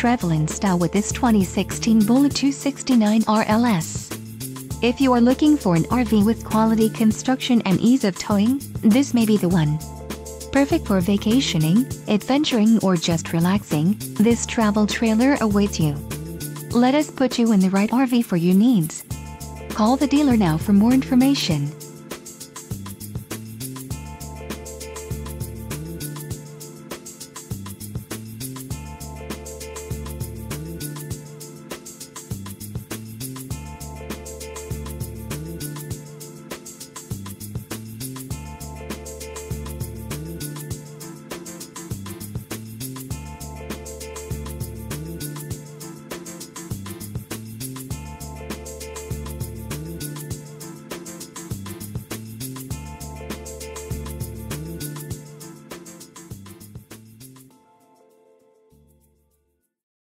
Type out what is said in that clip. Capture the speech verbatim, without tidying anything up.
travel in style with this twenty sixteen Bullet two sixty-nine R L S. If you are looking for an R V with quality construction and ease of towing, this may be the one. Perfect for vacationing, adventuring or just relaxing, this travel trailer awaits you. Let us put you in the right R V for your needs. Call the dealer now for more information.